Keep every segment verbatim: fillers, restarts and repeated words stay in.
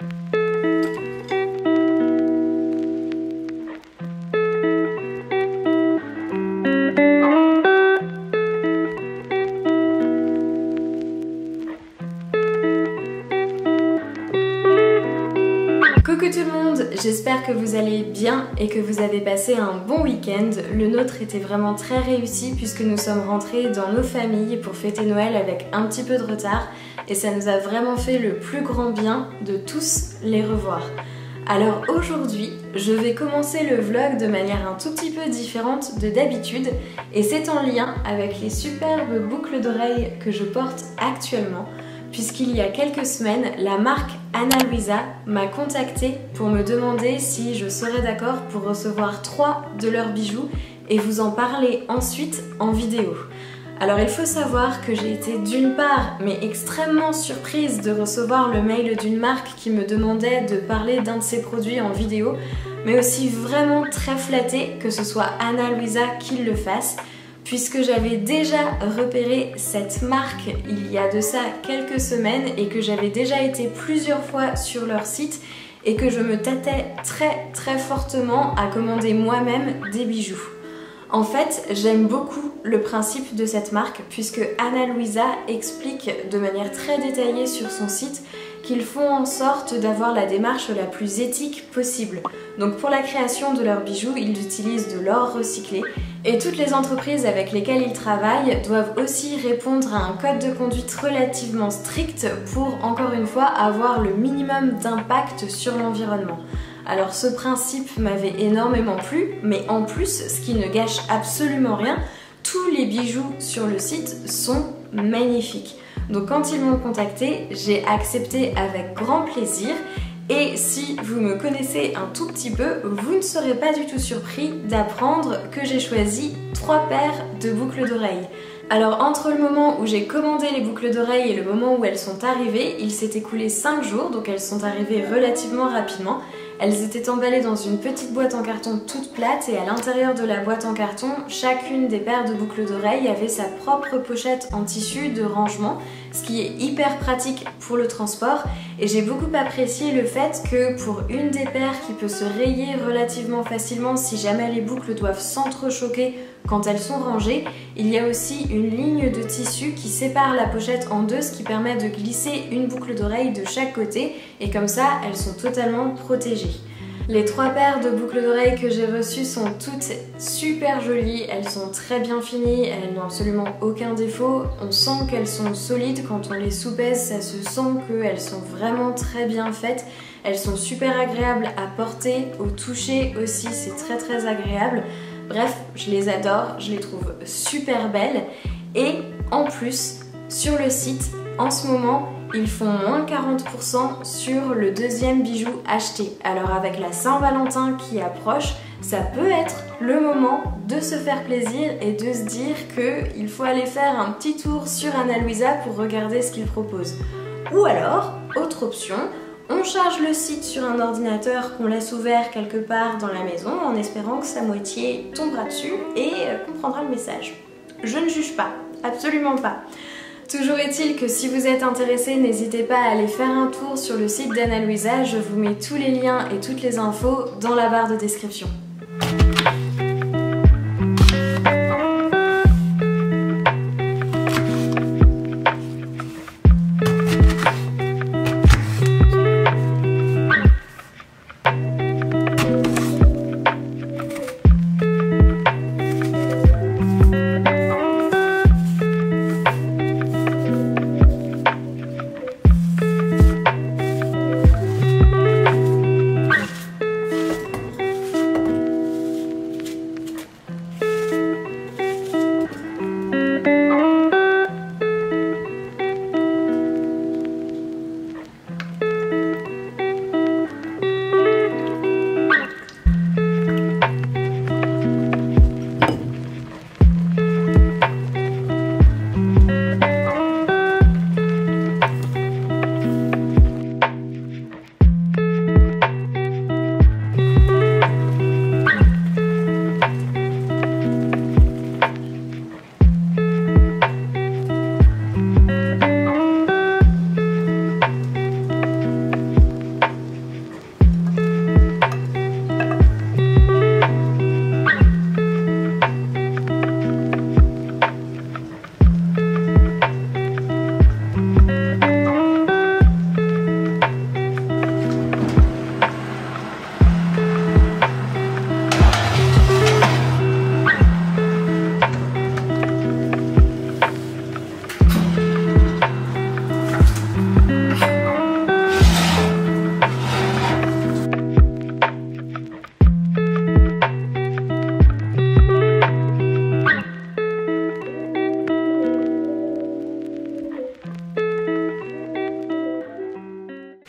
Coucou tout le monde, j'espère que vous allez bien et que vous avez passé un bon week-end. Le nôtre était vraiment très réussi puisque nous sommes rentrés dans nos familles pour fêter Noël avec un petit peu de retard et ça nous a vraiment fait le plus grand bien de tous les revoir. Alors aujourd'hui, je vais commencer le vlog de manière un tout petit peu différente de d'habitude et c'est en lien avec les superbes boucles d'oreilles que je porte actuellement, puisqu'il y a quelques semaines, la marque Ana Luisa m'a contactée pour me demander si je serais d'accord pour recevoir trois de leurs bijoux et vous en parler ensuite en vidéo. Alors il faut savoir que j'ai été d'une part mais extrêmement surprise de recevoir le mail d'une marque qui me demandait de parler d'un de ses produits en vidéo, mais aussi vraiment très flattée que ce soit Ana Luisa qui le fasse, puisque j'avais déjà repéré cette marque il y a de ça quelques semaines et que j'avais déjà été plusieurs fois sur leur site et que je me tâtais très très fortement à commander moi-même des bijoux. En fait, j'aime beaucoup le principe de cette marque puisque Ana Luisa explique de manière très détaillée sur son site qu'ils font en sorte d'avoir la démarche la plus éthique possible. Donc pour la création de leurs bijoux, ils utilisent de l'or recyclé et toutes les entreprises avec lesquelles ils travaillent doivent aussi répondre à un code de conduite relativement strict pour, encore une fois, avoir le minimum d'impact sur l'environnement. Alors ce principe m'avait énormément plu, mais en plus, ce qui ne gâche absolument rien, tous les bijoux sur le site sont magnifiques. Donc quand ils m'ont contacté, j'ai accepté avec grand plaisir. Et si vous me connaissez un tout petit peu, vous ne serez pas du tout surpris d'apprendre que j'ai choisi trois paires de boucles d'oreilles. Alors entre le moment où j'ai commandé les boucles d'oreilles et le moment où elles sont arrivées, il s'est écoulé cinq jours, donc elles sont arrivées relativement rapidement. Elles étaient emballées dans une petite boîte en carton toute plate et à l'intérieur de la boîte en carton, chacune des paires de boucles d'oreilles avait sa propre pochette en tissu de rangement, ce qui est hyper pratique pour le transport. Et j'ai beaucoup apprécié le fait que pour une des paires qui peut se rayer relativement facilement si jamais les boucles doivent s'entrechoquer quand elles sont rangées, il y a aussi une ligne de tissu qui sépare la pochette en deux, ce qui permet de glisser une boucle d'oreille de chaque côté et comme ça elles sont totalement protégées. Les trois paires de boucles d'oreilles que j'ai reçues sont toutes super jolies, elles sont très bien finies, elles n'ont absolument aucun défaut. On sent qu'elles sont solides, quand on les soupèse, ça se sent qu'elles sont vraiment très bien faites. Elles sont super agréables à porter, au toucher aussi, c'est très très agréable. Bref, je les adore, je les trouve super belles. Et en plus, sur le site, en ce moment, ils font moins quarante pour cent sur le deuxième bijou acheté. Alors avec la Saint-Valentin qui approche, ça peut être le moment de se faire plaisir et de se dire qu'il faut aller faire un petit tour sur Ana Luisa pour regarder ce qu'ils proposent. Ou alors, autre option, on charge le site sur un ordinateur qu'on laisse ouvert quelque part dans la maison en espérant que sa moitié tombera dessus et comprendra le message. Je ne juge pas, absolument pas. Toujours est-il que si vous êtes intéressé, n'hésitez pas à aller faire un tour sur le site d'Ana Luisa, je vous mets tous les liens et toutes les infos dans la barre de description.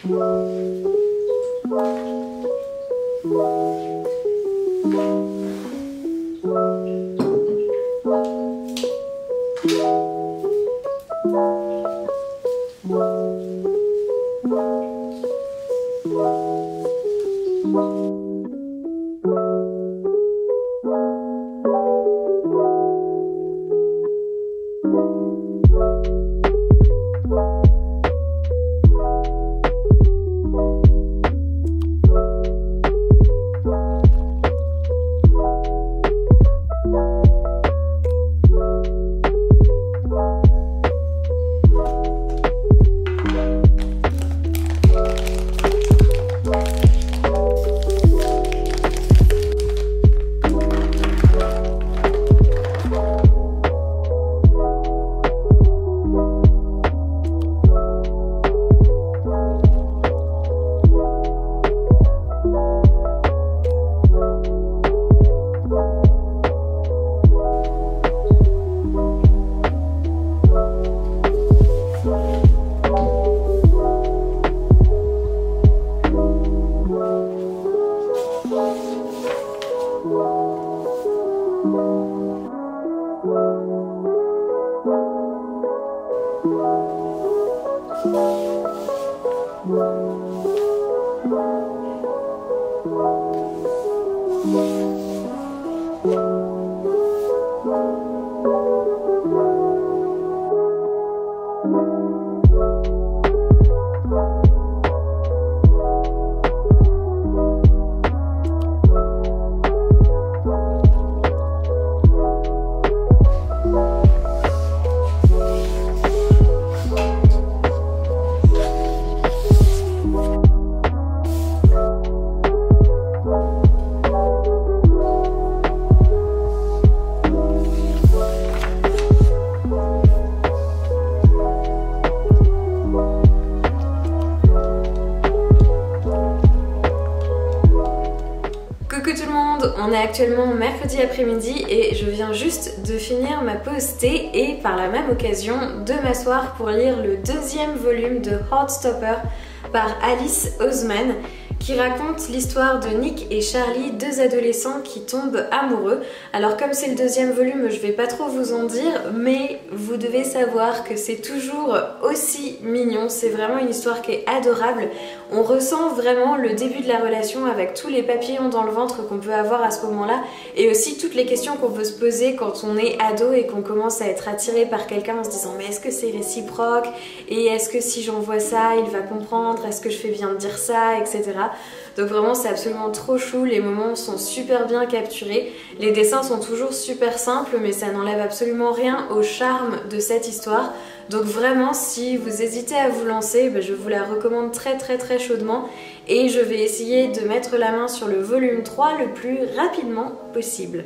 On est actuellement mercredi après-midi et je viens juste de finir ma pause thé et par la même occasion de m'asseoir pour lire le deuxième volume de Heartstopper par Alice Oseman, qui raconte l'histoire de Nick et Charlie, deux adolescents qui tombent amoureux. Alors comme c'est le deuxième volume, je vais pas trop vous en dire, mais vous devez savoir que c'est toujours aussi mignon. C'est vraiment une histoire qui est adorable. On ressent vraiment le début de la relation avec tous les papillons dans le ventre qu'on peut avoir à ce moment-là, et aussi toutes les questions qu'on peut se poser quand on est ado et qu'on commence à être attiré par quelqu'un en se disant mais est-ce que c'est réciproque, et est-ce que si j'envoie ça il va comprendre, est-ce que je fais bien de dire ça, et cetera. Donc vraiment c'est absolument trop chou, les moments sont super bien capturés, les dessins sont toujours super simples mais ça n'enlève absolument rien au charme de cette histoire. Donc vraiment si vous hésitez à vous lancer, ben je vous la recommande très très très chaudement, et je vais essayer de mettre la main sur le volume trois le plus rapidement possible.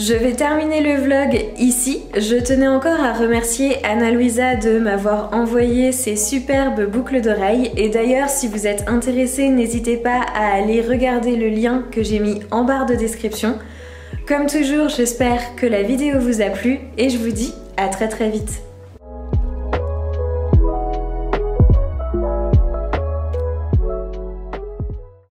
Je vais terminer le vlog ici. Je tenais encore à remercier Anna Louisa de m'avoir envoyé ces superbes boucles d'oreilles. Et d'ailleurs, si vous êtes intéressé, n'hésitez pas à aller regarder le lien que j'ai mis en barre de description. Comme toujours, j'espère que la vidéo vous a plu et je vous dis à très très vite.